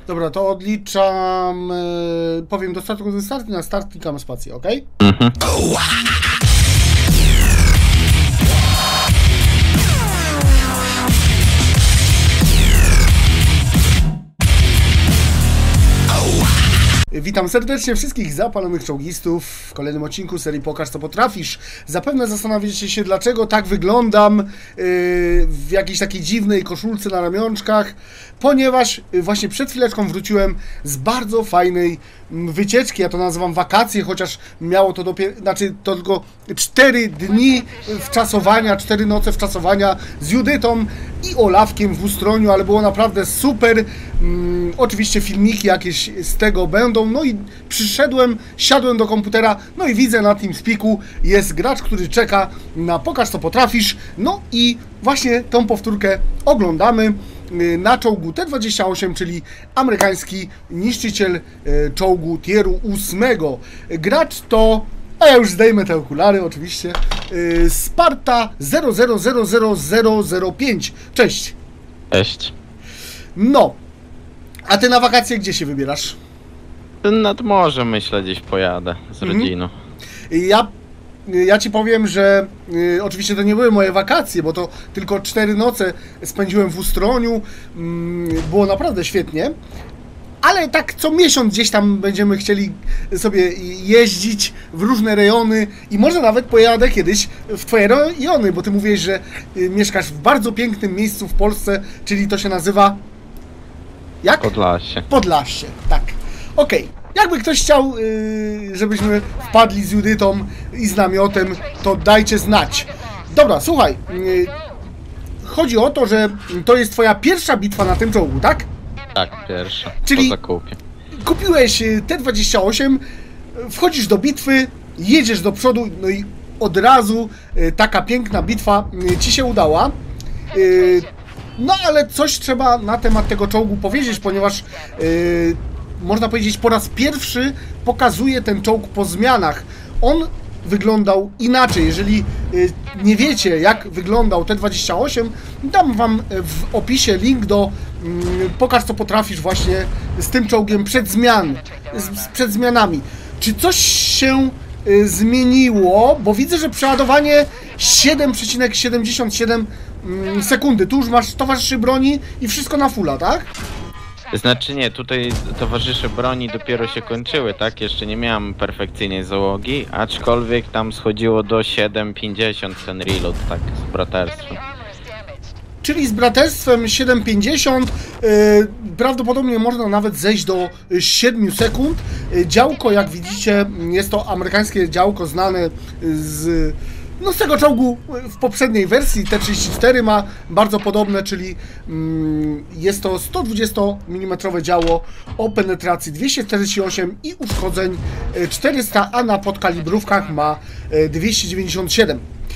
Dobra, to odliczam, powiem do startu, gdy start, na start klikam spację, ok? Witam serdecznie wszystkich zapalonych czołgistów w kolejnym odcinku serii Pokaż co potrafisz. Zapewne zastanawiacie się, dlaczego tak wyglądam w jakiejś takiej dziwnej koszulce na ramionczkach, ponieważ właśnie przed chwileczką wróciłem z bardzo fajnej wycieczki, ja to nazywam wakacje, chociaż miało to dopiero, to tylko 4 dni wczasowania, 4 noce wczasowania z Judytą i Olafkiem w Ustroniu, ale było naprawdę super. Oczywiście filmiki jakieś z tego będą, no i przyszedłem, siadłem do komputera, no i widzę na TeamSpeaku jest gracz, który czeka na Pokaż co potrafisz, no i właśnie tą powtórkę oglądamy na czołgu T-28, czyli amerykański niszczyciel czołgu tieru 8. Gracz to, a ja już zdejmę te okulary oczywiście, Sparta 000005. Cześć. Cześć. No, a ty na wakacje gdzie się wybierasz? Nad morze myślę gdzieś pojadę z rodziną. Ja ci powiem, że oczywiście to nie były moje wakacje, bo to tylko 4 noce spędziłem w Ustroniu, było naprawdę świetnie, ale tak co miesiąc gdzieś tam będziemy chcieli sobie jeździć w różne rejony i może nawet pojadę kiedyś w twoje rejony, bo ty mówiłeś, że mieszkasz w bardzo pięknym miejscu w Polsce, czyli to się nazywa... Jak? Podlasie. Podlasie, tak. Okej. Jakby ktoś chciał, żebyśmy wpadli z Judytą i z namiotem, to dajcie znać. Dobra, słuchaj. Chodzi o to, że to jest twoja pierwsza bitwa na tym czołgu, tak? Tak, pierwsza. Czyli po zakupie. Kupiłeś T-28, wchodzisz do bitwy, jedziesz do przodu, no i od razu taka piękna bitwa ci się udała. No ale coś trzeba na temat tego czołgu powiedzieć, ponieważ można powiedzieć po raz pierwszy pokazuje ten czołg po zmianach. On wyglądał inaczej. Jeżeli nie wiecie, jak wyglądał T-28, dam wam w opisie link do Pokaż co potrafisz właśnie z tym czołgiem przed zmianami. Czy coś się zmieniło? Bo widzę, że przeładowanie 7,77 sekundy. Tu już masz towarzyszy broni i wszystko na fulla, tak? Znaczy nie, tutaj towarzysze broni dopiero się kończyły, tak? Jeszcze nie miałem perfekcyjnej załogi, aczkolwiek tam schodziło do 7,50 ten reload, tak, z braterstwem. Czyli z braterstwem 7,50 prawdopodobnie można nawet zejść do 7 sekund. Działko, jak widzicie, jest to amerykańskie działko znane z tego czołgu w poprzedniej wersji. T-34 ma bardzo podobne, czyli jest to 120 mm działo o penetracji 248 i uszkodzeń 400, a na podkalibrówkach ma 297.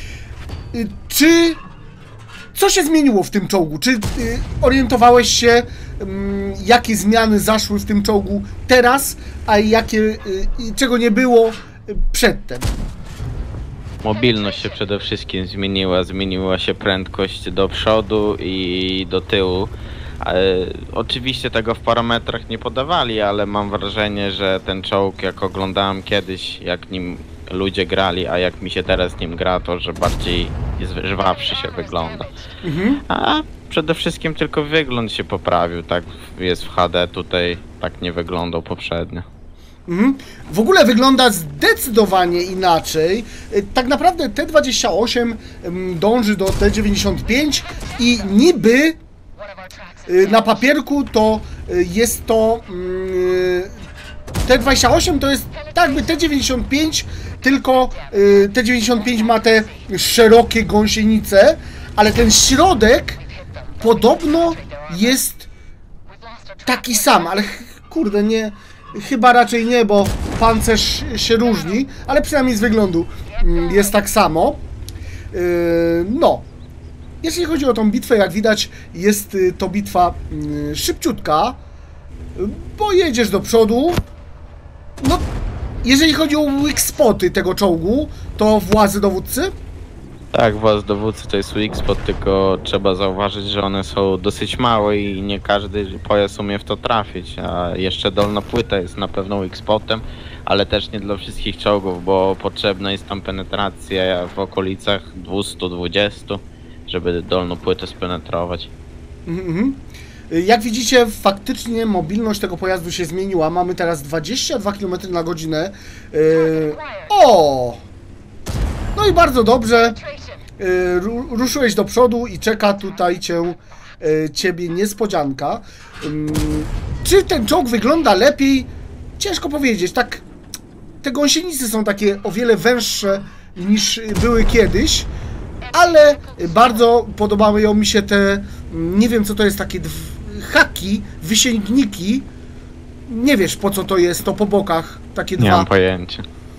Co się zmieniło w tym czołgu? Czy orientowałeś się, jakie zmiany zaszły w tym czołgu teraz, a czego nie było przedtem? Mobilność się przede wszystkim zmieniła się prędkość do przodu i do tyłu. Oczywiście tego w parametrach nie podawali, ale mam wrażenie, że ten czołg, jak oglądałem kiedyś, jak nim ludzie grali, a jak mi się teraz nim gra, to że bardziej żwawszy się wygląda. A przede wszystkim tylko wygląd się poprawił, tak jest w HD, tutaj tak nie wyglądał poprzednio. W ogóle wygląda zdecydowanie inaczej. Tak naprawdę T-28 dąży do T-95 i niby na papierku to jest to T-28 to jest tak jakby T-95, tylko T-95 ma te szerokie gąsienice, ale ten środek podobno jest taki sam, ale kurde nie... Chyba raczej nie, bo pancerz się różni, ale przynajmniej z wyglądu jest tak samo. No, jeśli chodzi o tą bitwę, jak widać, jest to bitwa szybciutka, bo jedziesz do przodu. No, jeżeli chodzi o weak spoty tego czołgu, to władzy dowódcy? Tak, właz dowódcy to jest Weakspot, tylko trzeba zauważyć, że one są dosyć małe i nie każdy pojazd umie w to trafić, a jeszcze dolna płyta jest na pewno Weakspotem, ale też nie dla wszystkich czołgów, bo potrzebna jest tam penetracja w okolicach 220, żeby dolną płytę spenetrować. Mhm. Jak widzicie, faktycznie mobilność tego pojazdu się zmieniła. Mamy teraz 22 km na godzinę. O! No i bardzo dobrze. Ruszyłeś do przodu i czeka tutaj ciebie niespodzianka. Czy ten czołg wygląda lepiej? Ciężko powiedzieć. Tak, te gąsienice są takie o wiele węższe niż były kiedyś, ale bardzo podobają mi się te, nie wiem co to jest, takie haki, wysięgniki. Nie wiesz po co to jest, to po bokach, takie Nie dwa. mam pojęcia.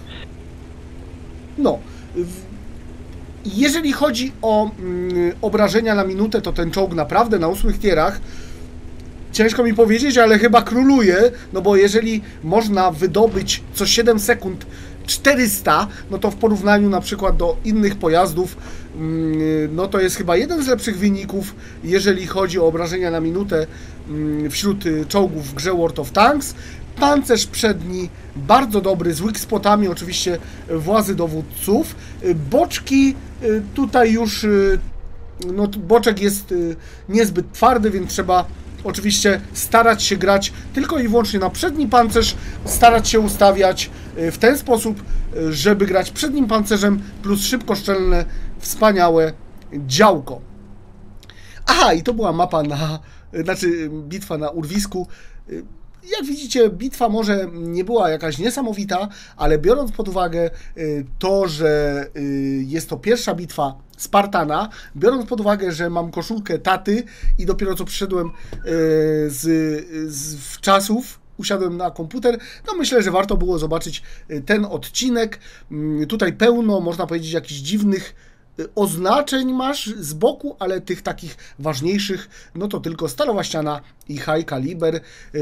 No. Jeżeli chodzi o obrażenia na minutę, to ten czołg naprawdę na 8 tierach, ciężko mi powiedzieć, ale chyba króluje, no bo jeżeli można wydobyć co 7 sekund 400, no to w porównaniu na przykład do innych pojazdów, no to jest chyba jeden z lepszych wyników, jeżeli chodzi o obrażenia na minutę wśród czołgów w grze World of Tanks. Pancerz przedni bardzo dobry, z weakspotami oczywiście włazy dowódców. Boczki tutaj już, no boczek jest niezbyt twardy, więc trzeba oczywiście starać się grać tylko i wyłącznie na przedni pancerz, starać się ustawiać w ten sposób, żeby grać przednim pancerzem plus szybkoszczelne, wspaniałe działko. Aha, i to była mapa bitwa na urwisku. Jak widzicie, bitwa może nie była jakaś niesamowita, ale biorąc pod uwagę to, że jest to pierwsza bitwa Spartana, biorąc pod uwagę, że mam koszulkę taty i dopiero co przyszedłem z czasów, usiadłem na komputer, no myślę, że warto było zobaczyć ten odcinek. Tutaj pełno, można powiedzieć, jakichś dziwnych oznaczeń masz z boku, ale tych takich ważniejszych, no to tylko stalowa ściana i high caliber.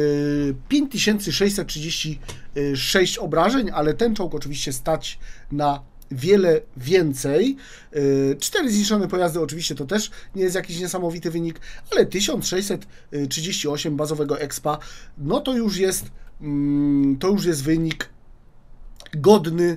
5636 obrażeń, ale ten czołg oczywiście stać na wiele więcej. 4 zniszczone pojazdy oczywiście to też nie jest jakiś niesamowity wynik, ale 1638 bazowego expa, no to już jest wynik godny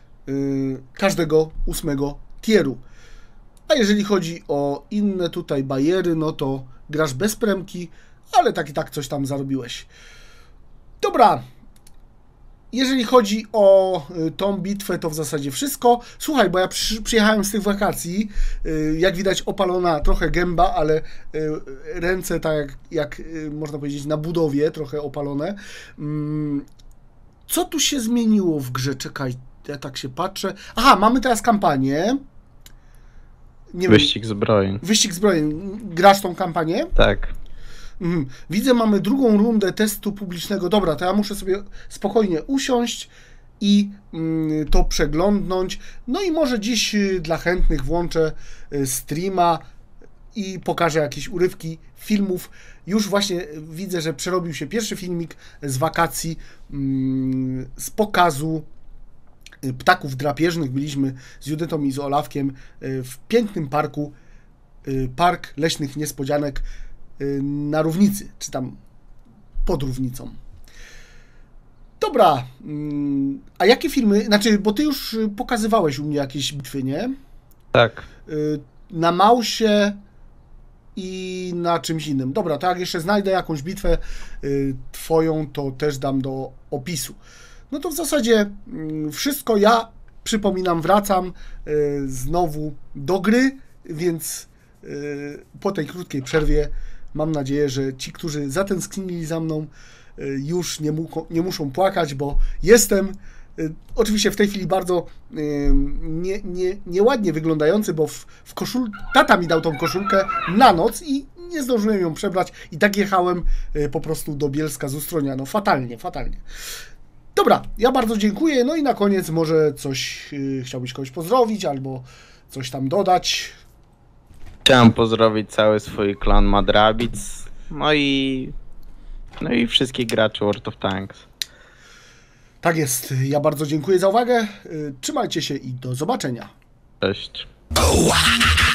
każdego 8 tieru. A jeżeli chodzi o inne tutaj bariery, no to grasz bez premki, ale tak i tak coś tam zarobiłeś. Dobra, jeżeli chodzi o tą bitwę, to w zasadzie wszystko. Słuchaj, bo ja przyjechałem z tych wakacji, jak widać opalona trochę gęba, ale ręce tak jak można powiedzieć na budowie, trochę opalone. Co tu się zmieniło w grze? Czekaj, ja tak się patrzę. Aha, mamy teraz kampanię. Nie Wyścig zbrojeń. Wyścig zbrojeń. Grasz tą kampanię? Tak. Widzę, mamy drugą rundę testu publicznego. Dobra, to ja muszę sobie spokojnie usiąść i to przeglądnąć. No i może dziś dla chętnych włączę streama i pokażę jakieś urywki filmów. Już właśnie widzę, że przerobił się pierwszy filmik z wakacji, z pokazu ptaków drapieżnych. Byliśmy z Judytą i z Olafkiem w pięknym parku, Park Leśnych Niespodzianek na Równicy, czy tam pod Równicą. Dobra, a jakie filmy, znaczy, bo ty już pokazywałeś u mnie jakieś bitwy, nie? Tak. Na Mausie i na czymś innym. Dobra, to jak jeszcze znajdę jakąś bitwę twoją, to też dam do opisu. No to w zasadzie wszystko. Ja przypominam, wracam znowu do gry, więc po tej krótkiej przerwie mam nadzieję, że ci, którzy zatęsknili za mną, już nie muszą płakać, bo jestem oczywiście w tej chwili bardzo nieładnie wyglądający, bo w tata mi dał tą koszulkę na noc i nie zdążyłem ją przebrać i tak jechałem po prostu do Bielska z Ustronia. No fatalnie, fatalnie. Dobra, ja bardzo dziękuję. No i na koniec może coś chciałbyś kogoś pozdrowić albo coś tam dodać. Chciałem pozdrowić cały swój klan Madrabic, no i wszystkich graczy World of Tanks. Tak jest. Ja bardzo dziękuję za uwagę. Trzymajcie się i do zobaczenia. Cześć. Ła!